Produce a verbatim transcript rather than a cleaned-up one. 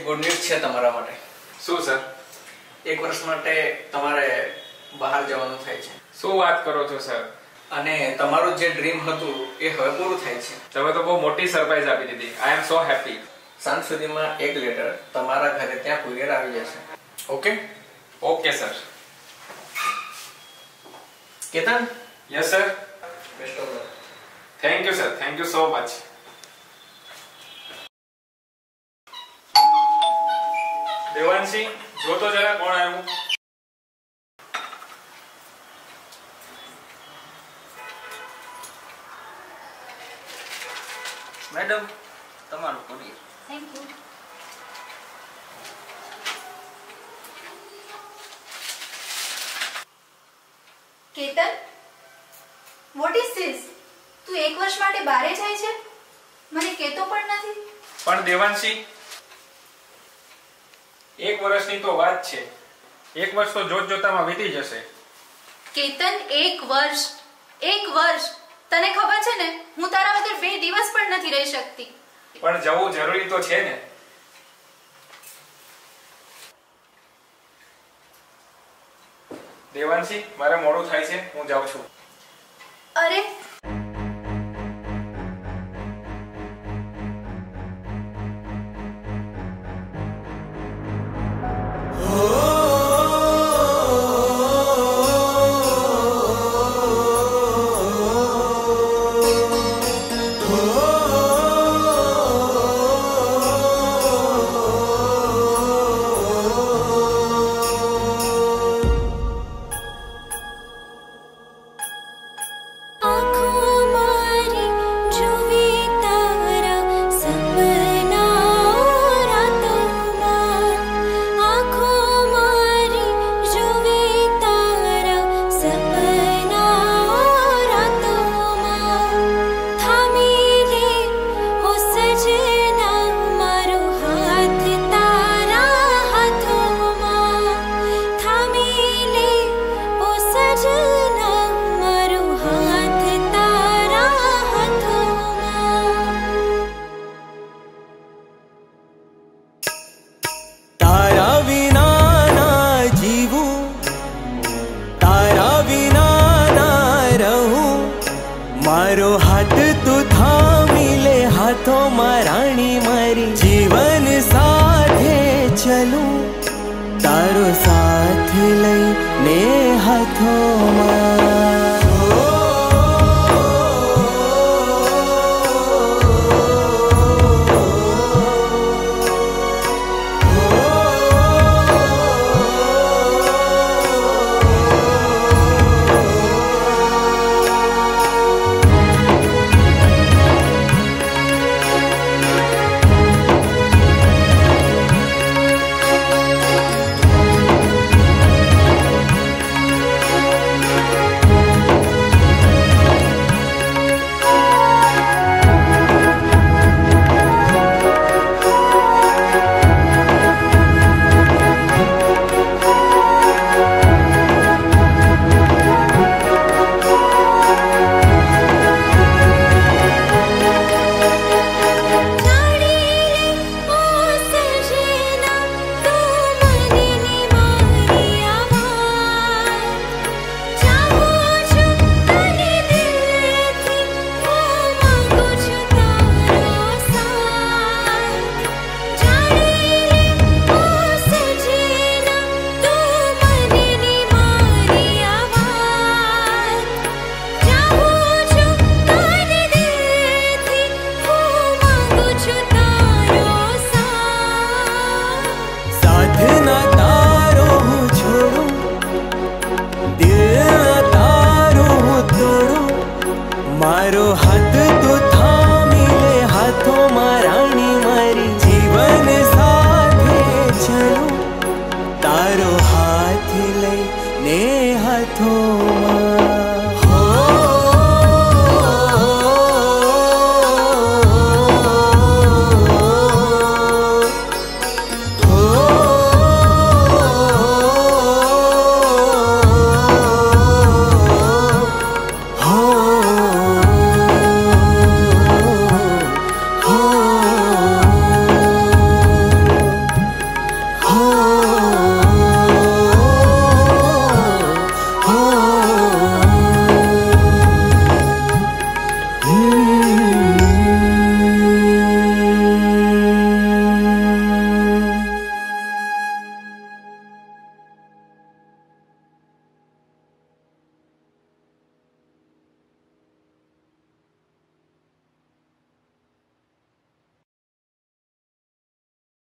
Good news છે તમારા માટે। શું સર? એક વર્ષ માટે તમારે બહાર જવાનું થાય છે। શું વાત કરો છો સર? અને તમારું જે ડ્રીમ હતું એ હવે પૂરું થાય છે। તમે તો બહુ મોટી સરપ્રાઈઝ આપી દીધી। I am so happy. સાંજ સુધીમાં એક લેટર તમારા ઘરે ત્યાં કુરિયર આવી જશે। Okay? Okay sir. Ketan? Yes sir. Best of luck. Thank you sir, thank you so much. Devanshi, જો તો જરા કોણ આવ્યું? મેડમ, તમારું courier. Thank you. Ketan, what is this? તું એક વર્ષ માટે બહારે જાય છે? મને કહેતો પણ નથી। પણ દેવાંશી, એક વર્ષની તો વાત છે। એક વર્ષ તો જોત જોતામાં વીતી જશે। કેતન, એક વર્ષ એક વર્ષ તને ખબર છે ને, હું તારા વગર બે દિવસ પણ નથી રહી શકતી। પણ જવું જરૂરી તો છે ને। દેવાંશી, મારે મોડું થાય છે, હું જાઉં છું। અરે मारो हाथ तू थामी ले हाथों माराणी मारी जीवन साथे चलूं तारो साथ लई ने हाथों